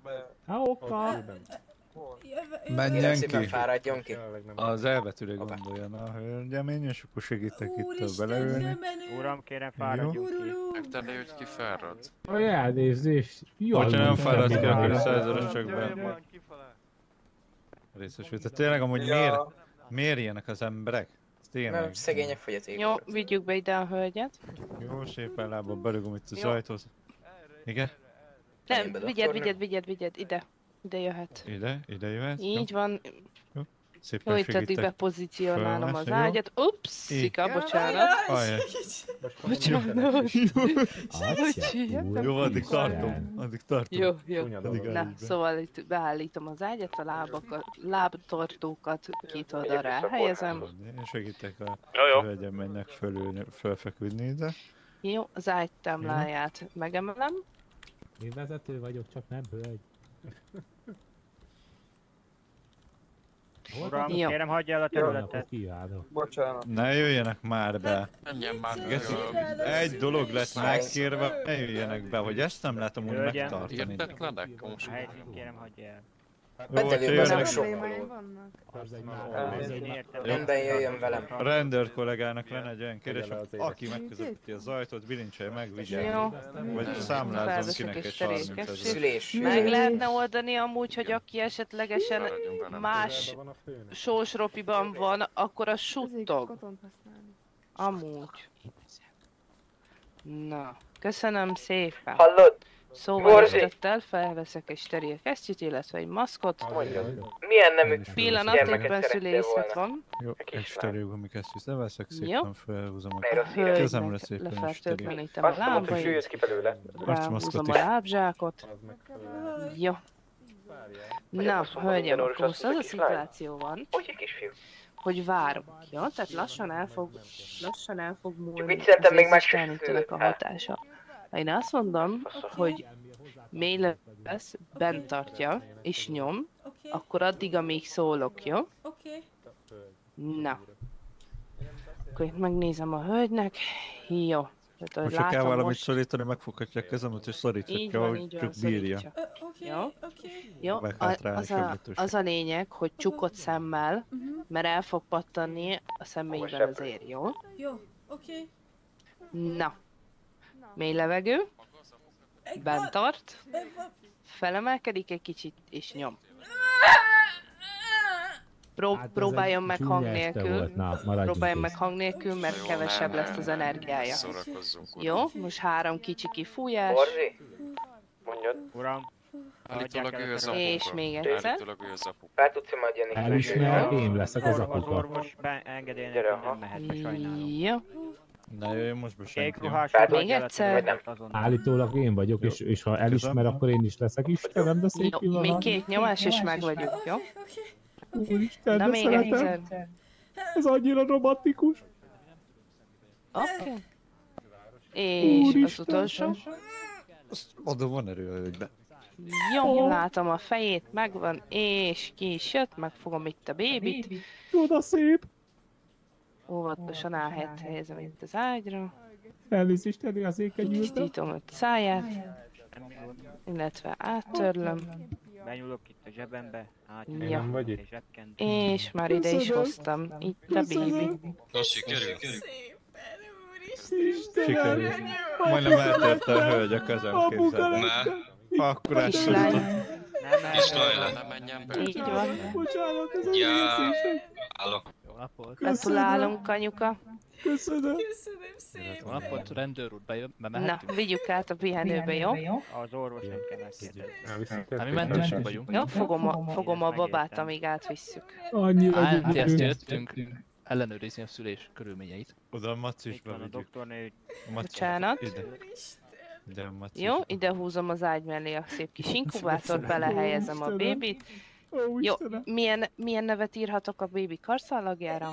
Oka! Menjen ki! Fáradjon ki. Az elbetűre gondoljon a hölgyem, és akkor segítek itt beleülni. Uram, kérem fáradjon ki. Megtenni, hogy ki fárad. Aj, elnézést! Hogyha nem fáradsz ki, akkor 100-as csak be. Részesült. Tényleg amúgy miért ilyenek az emberek? Nem, szegények fogyatékosok. Jó, vigyük be ide a hölgyet. Jó, szépen lábban berugom itt az ajtót. Igen? Nem, vigyed, ide. Ide jöhet. Ide jöhet? Így van. Szépen jó, itt addig bepozícionálom az ágyat. Ups, szika, bocsánat. Bocsánat. Jó, addig tartom. Jó. Na, szóval itt beállítom az ágyat, a lábtartókat két oldalra helyezem. Én segítek a hölgyemnek fölfeküdni ide. Jó, az ágytámláját megemelem. Én vezető vagyok, csak nem hölgy. Uram, kérem hagyja el a területet. Bocsánat. Ne jöjjenek már be. Menjen már. Egy dolog lett megkérve, ne jöjjenek be, hogy ezt nem lehet amúgy megtartani. Értetlenek? Most. A helyszín kérem hagyja el. Betelőben sokkal. Minden jöjjön velem. A rendőr kollégának lenne egy olyan kérdés, aki megközelíti az ajtót, bilincselj meg, vigyázz. Vagy számlázzon kinek egy 30 000. Meg lehetne oldani amúgy, hogy aki esetlegesen más sósropiban van, akkor a suttog. Amúgy. Na, köszönöm szépen. Hallod? Szóval estettel, felveszek egy steril kesztyűt, illetve egy maszkot. Milyen nemű Pillanatékben szülészet van. Jó, egy steril gumikesztyűt leveszek, Jó. szépen felhúzom a kezemre szépen is steril. Lefertőtlenítem a lábait, ráhúzom a lábzsákot. Jó. Na, hölgyem, akkor most az a szituáció van, hogy várunk, jó? Tehát lassan el fog múlni az észrestenítőnek a hatása. Ha én azt mondom, hogy mély lesz, bent tartja és nyom, akkor addig, amíg szólok, jó? Na. Akkor itt megnézem a hölgynek. Jó. Most ha kell valamit szorítani, megfoghatja a kezemet és szoríthatja, ahogy csak bírja. Jó, az a lényeg, hogy csukott szemmel, mert el fog pattanni a személyben az ér, jó? Jó, oké. Na. Mély levegő. Bent tart. Felemelkedik egy kicsit és nyom. Próbáljon meg hang nélkül. Próbáljon meg hang nélkül, mert kevesebb lesz az energiája. Jó, most 3 kicsi kifújás. Mondjad. Uram. Állítólag ő az apuka. És még egyszer. Fel tudsz majd jönni. Elismer, én leszek az apuka. Az orvos engedélye nem mehet, sajnálom. Jó. Ne jöjjön most be senki. Még egyszer. Állítólag én vagyok, és ha elismer, akkor én is leszek. Istenem, de szép pillanat. Még 2 nyomás, és meg vagyunk, jó? Úristen, de még egyszer. Ez annyira romantikus. Oké. És az utolsó. Oda van erő a hölgyben. Jó, látom a fejét, megvan, és ki is jött, megfogom itt a bébit. Csoda szép. Óvatosan helyezem itt az ágyra. Elnézést, elé az ékenyültem. Tisztítom a száját, illetve áttörlöm. Benyúlok itt a zsebembe, ja. És már ide is hoztam, itt a bébi. Na, sikerül. Sikerül. Majdnem eltérte a hölgy a kezem, képzeld. Ne. Akkor Kislány. Kislány, ne menjen be. Így van. Bocsánat, ez a részések. Állok. Gratulálunk, anyuka. Köszönöm. Köszönöm szépen. Jó napot, rendőr úr, bemehetünk? Na, vigyük át a pihenőbe, jó? Az orvos nem kell megkérdezni. Mi mentősök vagyunk. Jó, fogom a babát, amíg átvisszük. Annyira ezt jöttünk ellenőrizni a szülés körülményeit. Oda a Maci is bevigyük. Bocsánat. Jó, ide húzom az ágy mellé a szép kis inkubátort, belehelyezem a bébit. Jó, milyen nevet írhatok a bébi karszalagjára?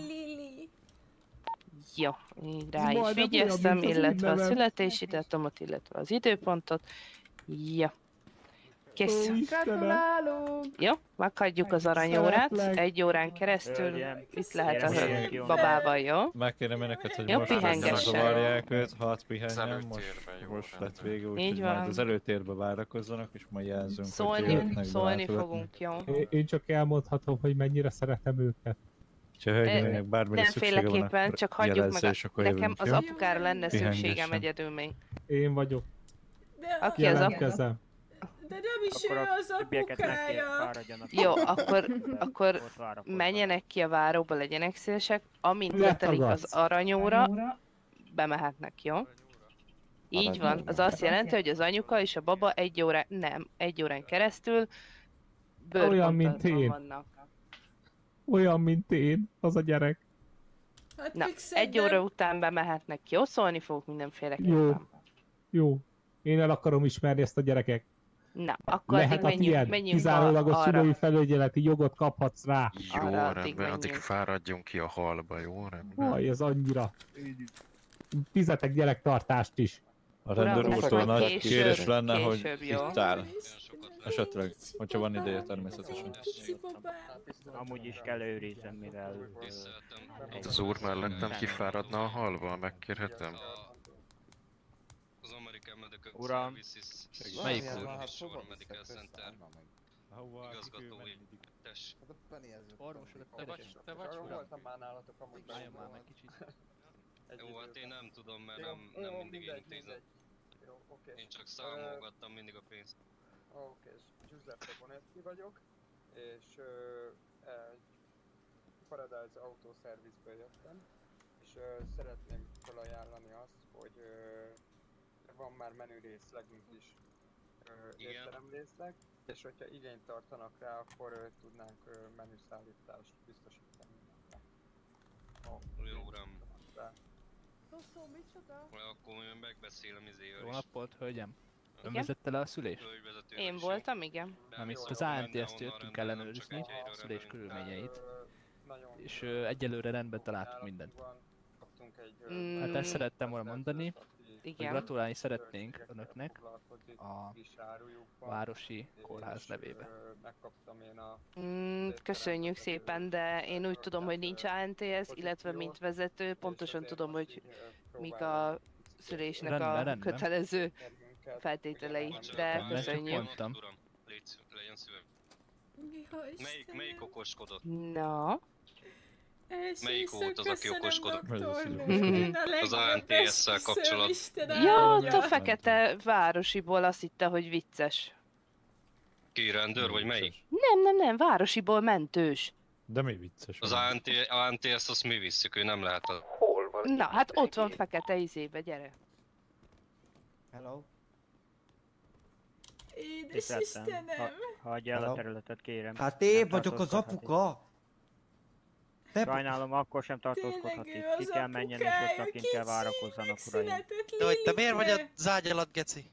Jó, így rá is vigyeztem, illetve a születési dátumot, illetve az időpontot. Jó. Kész. Gratulálunk! Jó, meghagyjuk az aranyórát, Szeretlek. 1 órán keresztül Hölgyem, itt lehet a kérem, jó. babával, jó? Megkérem önöket, hogy Jó, most pihengessen. zavarják őt, hadd pihenjen, előtérben, jó, most lett rendben. vége, Így úgyhogy van. majd az előtérbe várakozzanak, és majd jelzünk, hogy Szólni jöhetnek fogunk, beváltogatni. jó? Én csak elmondhatom, hogy mennyire szeretem őket. Ha hölgyemények bármire szüksége van, Mindenféleképpen, akkor csak hagyjuk jelezze, meg és akkor nekem jövünk, az jó? apukára lenne szükségem Pihengessen. egyedül még. Én vagyok. De, Aki az apu? Jelentkezem. de nem is Akkor ő a az többieket megkér, apukája. fáradjanak. Jó, akkor Ott várakoznak. menjenek ki a váróba, legyenek szívesek, amint Mit letelik az tagadsz? aranyóra, bemehetnek, jó? Így van, az azt jelenti, hogy az anyuka és a baba 1 órán keresztül Olyan, mint bőrkontaktban én. vannak. Olyan, mint én, az a gyerek. Hát Na, fixed, 1 óra után bemehetnek, jó? Szólni fogok mindenféleképpen. Jó. Én el akarom ismerni ezt a gyereket. Na, akkor Lehet addig ilyen. menjünk Kizárólagos arra. szülői felügyeleti jogot kaphatsz rá. Jó, Arra addig rendben, addig menjünk. fáradjunk ki a halba, jó, rendben. Vaj, ez annyira. Fizetek gyerektartást is. A Uram, rendőr ezt úrtól majd nagy később- kérés lenne, hogy később, jó? itt áll. Esetleg, hogyha van ideje természetesen. Pici babám. Amúgy is kell őrizzem, mivel... Itt az úr mellettem kifáradna a halba, megkérhetem? Az American Medical Uram. Services Melyik Shore úr? Medical Center igazgatói. Tess. Orvos urat, te vagy, uram? Álljon már meg kicsit. Jó, hát én nem tudom, mert nem mindig intézem. Én csak számolgattam mindig a pénzt. Oké, Giuseppe Bonetti vagyok, és egy Paradise Auto Service-ből jöttem, és szeretném felajánlani azt, hogy van már menü részlegünk is, étterem részleg, és hogyha igényt tartanak rá, akkor tudnánk menüszállítást biztosítani. Jó, uram. Rosszul, micsoda? Akkor megbeszélem izével Jó is. napot, hölgyem. Ön Igen? vezette le a szülést? Hölgyvezetővel Én is, voltam, igen. Nem, itt jó, az jó, ANTS-t onnan jöttünk rendben, ellenőrizni, nem csak egy a helyről szülés rendben. körülményeit. Nagyon És egyelőre rendben találtuk mindent. kaptunk egy Mm, Hát ezt szerettem volna mondani, hogy Igen. gratulálni szeretnénk önöknek a városi kórház nevébe. Megkaptam én a... Köszönjük szépen, de én úgy tudom, hogy nincs ANTS, illetve mint vezető, pontosan tudom, hogy mik a szülésnek Rendben, a rendben. kötelező feltételei, de Bocsánat, köszönjük. mondtam. Uram, legyen szíves. Ja, Istenem. Melyik okoskodott? Na, Melyik volt az, aki okoskodott? Az ANTS-szel kapcsolat. ja, ott a fekete városiból azt hitte, hogy vicces. Ki, rendőr vagy melyik? Nem, városiból mentős. De mi vicces? Az ANTS azt mi visszük, ő nem lehet a... Hol van? Na, hát ott van fekete izébe, gyere. Hello? Édes Tiszteltem. Istenem. Hagyja el a területet, kérem. Hát én Nem vagyok az tartózkodhat apuka! Te... Sajnálom, akkor sem tartózkodhat Tényleg ő itt. Ki az kell menjen, és ott apukája, lakint kell kicsi, várakozzanak, uraim. megszületett De hogy te miért vagy a Lilibe. zágy alatt, geci?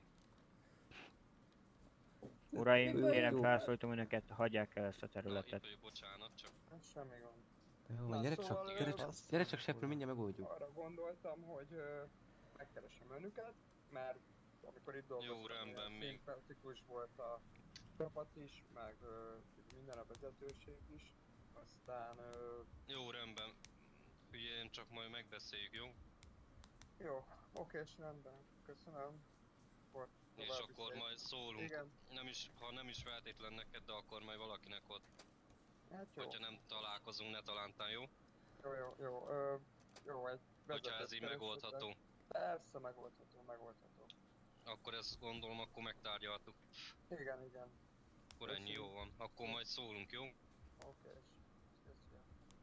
Uraim, Jó. kérem felszólítom önöket, hagyják el ezt a területet. Bocsánat, csak... Semmi gond. Jó, Na, gyere szóval, csak seprő, mindjárt megoldjuk. Arra gondoltam, hogy megkeresem önöket, mert amikor itt dolgoztam, rendben, még. szimpatikus volt a csapat is, meg minden a vezetőség is. Aztán... Jó, rendben. Figyeljen, csak majd megbeszéljük, jó? Jó, okés, rendben. Köszönöm. És akkor majd szólunk. Igen. Ha nem is feltétlen neked, de akkor majd valakinek ott. Hát jó. Hogyha nem találkozunk, ne talántán, jó? Jó, egy Hogyha ez így vezetőt megoldható. Persze, megoldható. Akkor ezt gondolom, akkor megtárgyaltuk. Igen. Akkor ennyi jó van. Akkor majd szólunk, jó? Okés. Köszönöm.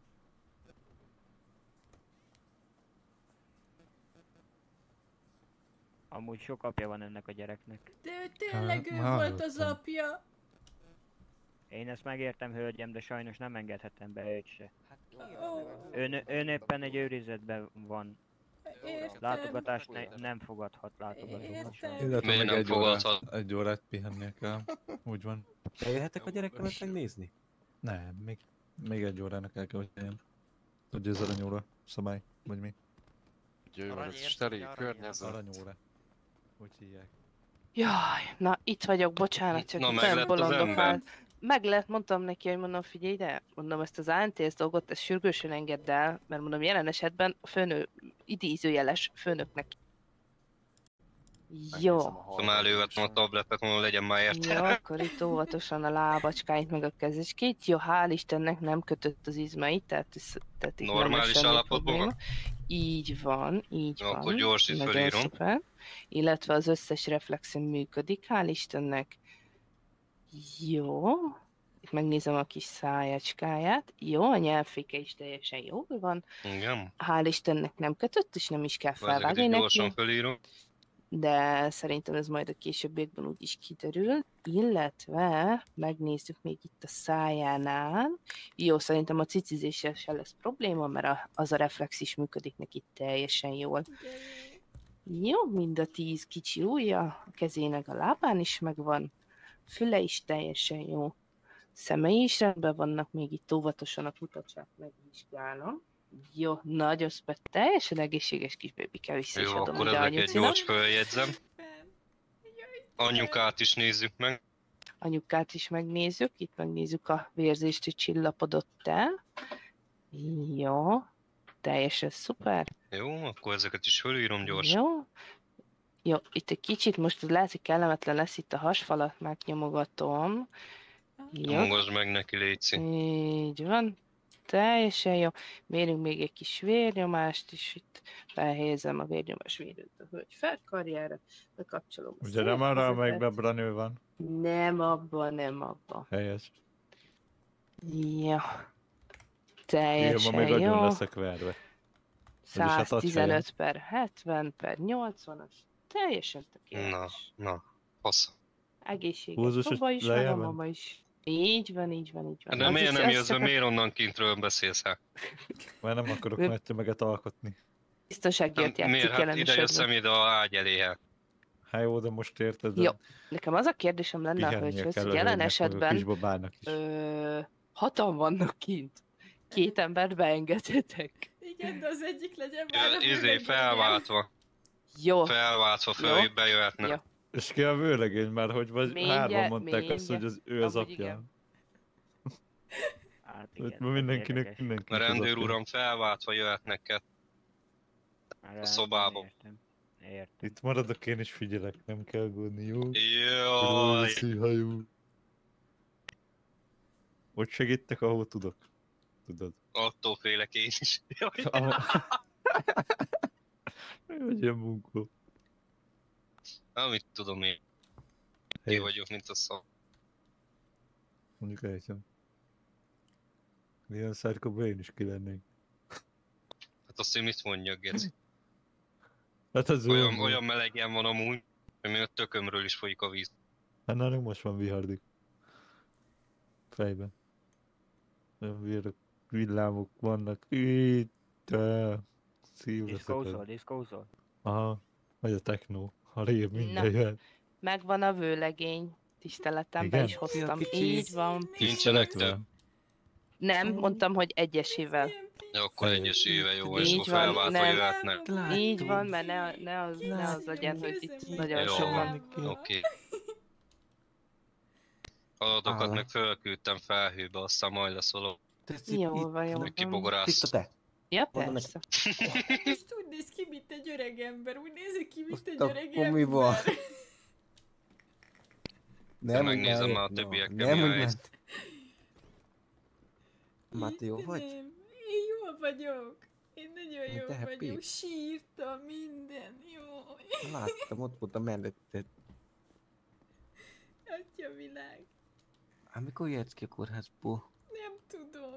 Amúgy sok apja van ennek a gyereknek. De ő tényleg ő volt az apja. Én ezt megértem, hölgyem, de sajnos nem engedhetem be őt se. Ó, Ön éppen egy őrizetben van. értem. Látogatást nem fogadhat látogatókat. Értem. Illetve Miért meg nem fogadhat? egy órát pihennie kell. Úgy van. Bejöhetek a gyerekemet megnézni? Nem, még egy órának el kell, hogy legyen. Tudja, ez aranyóra szabály, vagy mi? Aranyért, Teli aranyért. környezet. Aranyóra. Úgy hívják. Jaj, na itt vagyok, bocsánat, csak Na, itt meg olyan lett az bolondok ember. áll. Meg lett, mondtam neki, hogy mondom, figyelj ide, mondom, ezt az ANTS dolgot, ezt sürgősen engedd el, mert mondom, jelen esetben a főnök, idézőjeles főnöknek. Jó. Már elővettem a tabletet, mondom, legyen már Jó, értelme. akkor itt óvatosan a lábacskáit, meg a kezecskét. Jó, hál' Istennek nem kötött az izmait, tehát itt nem Normális lesz semmi állapotban probléma. van? Így van, így Jó, van. akkor gyors itt Nagyon felírom. szuper. Illetve az összes reflexen működik, hál' Istennek. Jó. Itt megnézem a kis szájacskáját. Jó, a nyelvféke is teljesen jól van. Igen. Hál' Istennek nem kötött, és nem is kell Ezeket felvágni így neki. gyorsan felírom. De szerintem ez majd a későbbiekben úgy is kiderül, illetve megnézzük még itt a szájánál. Jó, szerintem a cicizéssel se lesz probléma, mert az a reflex is működik neki teljesen jól. Jó, mind a 10 kicsi ujja, a kezének a lábán is megvan, füle is teljesen jó, szemei is rendben vannak, még itt óvatosan a kutacsát megvizsgálom. Jó, nagyon szuper, teljesen egészséges kis bébike, vissza is Jó, adom akkor ide ezeket anyucinak. gyors följegyzem. Anyukát is nézzük meg. Anyukát is megnézzük, itt megnézzük a vérzést, hogy csillapodott el. Jó, teljesen szuper. Jó, akkor ezeket is fölírom gyorsan. Jó. Jó, itt egy kicsit most lehet, hogy kellemetlen lesz itt a hasfalat, megnyomogatom. Jó. Nyomogasd meg neki, létszi. Így van. Teljesen jó. Mérünk még egy kis vérnyomást is, itt felhelyezem a vérnyomás mérőt a hölgy felkarjára, bekapcsolom a Ugye nem arra, szívvezetet. amelyikben Branő van? Nem abba, nem abba. Helyes. Ja. Igen, Teljesen ma még agyon jó. leszek verve. Vagyis hát adj 115 per 70 per 80-as. Teljesen tökéletes. Na, fasz. Egészséges Húzus, baba is, lejjebb meg a van? mama is. Így van, így van, így van. De Az miért is- nem az jössz csak be, a miért onnan kintről beszélsz hát? Mert nem akarok Ő- nagy tömeget alkotni. Biztonságért Miért? játszik Hát jelen ide jösszem esetben. ide a ágy elé hát. Hát jó, de most érted, Jó. Nekem az a kérdésem lenne a pihennie hölgyhöz, kell hogy a jelen hölgynek, meg a esetben kisbabának is. hatan vannak kint. 2 embert beengedhetek. Igen, de az egyik legyen már a Izé, vőlegénye. felváltva. Jó. Felváltva föl, bejöhetne. Jó. És ki a vőlegény már, hogy vagy Mindjárt, hárman mondták azt, hogy mindjárt. ő az Amúgy apja. igen. Hát Hogy igen, ma mindenkinek, érdekes. A mindenkinek az rendőr apja. uram felváltva jöhetnek kettő. Már a szobába. Értem. Itt maradok, én is figyelek, nem kell aggódni, jó? Jaj. Szívhajú. Ott segítek, ahol tudok. Tudod. Attól félek én is. Jaj. Hogy ilyen munkó. Amit tudom én. Ki Helyes. vagyok, mint a szó. Mondjuk elhiszem. Milyen szárkóban én is ki lennék. Hát azt én mit mondjak, Geci? Hát az Olyan melegen van amúgy, hogy még a tökömről is folyik a víz. Hát nálunk most van vihardik. Fejben. Olyan vírok, villámok vannak. Itt. Szívra Diszkózol, szakad. diszkózol. Aha. Vagy a techno. A rév minden Na. jöhet. Megvan a vőlegény. Tiszteletembe Igen? is hoztam. Szia, kicsi. Így van. Nincsenek te? Tiszteletlen. Nem, mondtam, hogy egyesével. De akkor egyesével jó, és Így akkor van, felváltva nem. jöhetnek. Így van, mert ne az legyen, hogy itt nagyon Jó sokan. van, oké. Adatokat meg fölküldtem felhőbe, aztán majd lesz való. Jól van, jól Neki van. bogorász. te! Ja, Mondom persze. Most úgy néz ki, mint egy öreg ember. Úgy néz ki, mint egy Azt öreg akkor mi van? ember. Nem, megnézem már a többiekkel, nem, mi a hogy helyzet. Máté, jó vagy? Nem, én jól vagyok. Én nagyon jó te happy? vagyok. Sírtam minden. Jó. Láttam, ott volt a melletted. Atya világ. Hát mikor jöhetsz ki a kórházból? Nem tudom.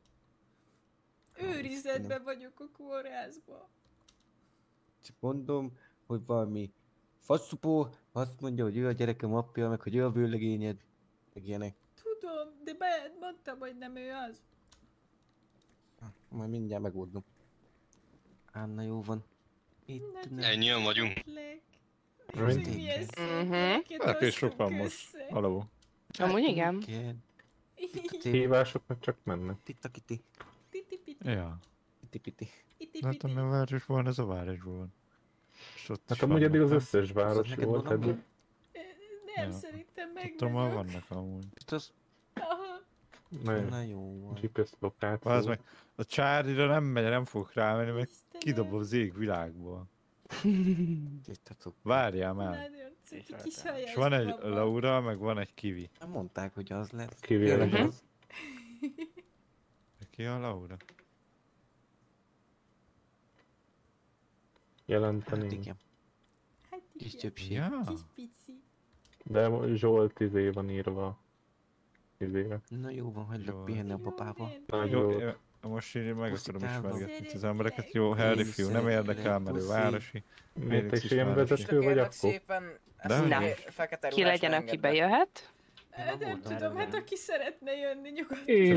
Őrizetben vagyok a kórházba. Csak mondom, hogy valami faszupó azt mondja, hogy ő a gyerekem apja, meg hogy ő a vőlegényed, meg ilyenek. Tudom, de mondtam, hogy nem ő az. Majd mindjárt megoldom. Anna, jó van. Itt nem. Ennyien vagyunk. Milyen szép Mhm. gyereket Hát és sok hoztunk van most. össze. Alapú. Amúgy igen. Igen. Hívások meg csak mennek. Titta-kiti. Titi-piti. Ja. Piti-piti. Hát a városban, ez a városban van. És ott Hát is amúgy eddig az vannak, összes város neked volt mondom, eddig. Nem, szerintem meg Tudom, már vannak amúgy. Aha. Na jó van. GPS lokáció. Az meg, a Charlie-ra nem fogok rámenni, mert kidobom az égvilágból. Várjál már. Nagyon cuki kis hajás És van egy baba. Laura, meg van egy Kiwi. Nem mondták, hogy az lesz. Kiwi az. Ki a Laura? Jelenteni. Hát igen. Kis többség. Ja. Kis pici. De Zsolt van írva. Na jó van, hagylak pihenni a papába. Jó, most így meg akarom ismergetni az embereket. Jó, Harry fiú, nem érdekel, mert ő városi. Te is ilyen vezető vagy akkor? Szépen, De fekete Ki legyen, aki bejöhet? Nem tudom, hát aki szeretne jönni nyugodtan. Én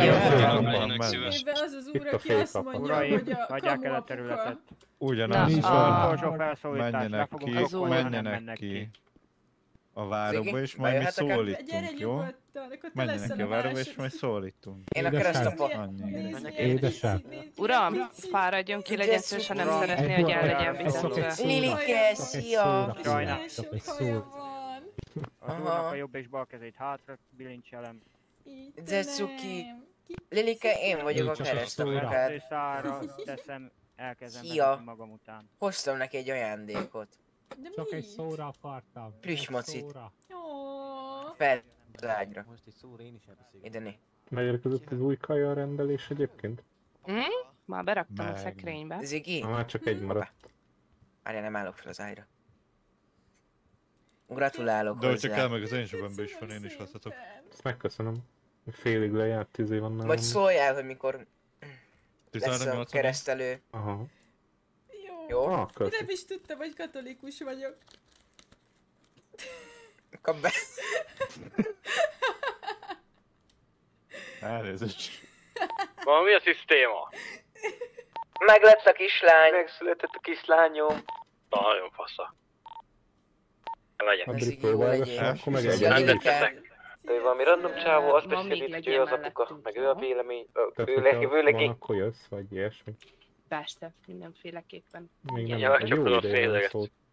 Az az úr, aki azt mondja, hogy a hagyják el a területet. Ugyanaz van. Menjenek ki a városba, és majd mi szólítunk, jó? Menjenek ki a városba, és majd szólítunk. Én a keresztapot. Édesem. Uram, fáradjon ki, legyen szíves, ha nem szeretné, hogy el legyen vezetve. Lilike, szia! Sok haja van. Aha. A jobb és bal kezét hátra, bilincselem. Zecuki. Lilike, én vagyok a keresztapokát. Szára teszem, elkezdem Szia. magam után. Hoztam neki egy ajándékot. Csak egy szóra akartam. Friss macit. Ó. Fel az ágyra. Most egy szóra én is elbeszélek. Ide né. Megérkezett az új kaja rendelés egyébként? Már beraktam a szekrénybe. Ziggy? Már csak egy maradt. Várjál, nem állok fel az ágyra. Gratulálok de hozzá. csak el meg az én zsebemben is van, én is hozhatok. Ezt megköszönöm. Félig lejárt, 10 év van nálam. Vagy szóljál, hogy mikor 13, lesz a keresztelő. Aha. Jó. Ah, köszi. Nem is tudtam, hogy katolikus vagyok. Kap be. Elnézést. Van mi a szisztéma? Meg lett a kislány. Megszületett a kislányom. Nagyon fasza. Megyek. Addig próbálgassál, akkor meg Szia, Ő valami random csávó, azt Van még beszélik, hogy ő az legyen apuka, meg ő a vélemény, Tehát, van, akkor jössz, vagy ilyesmi. Persze, mindenféleképpen. Még nem Ja, jó csak tudod ideje van féleget. szót.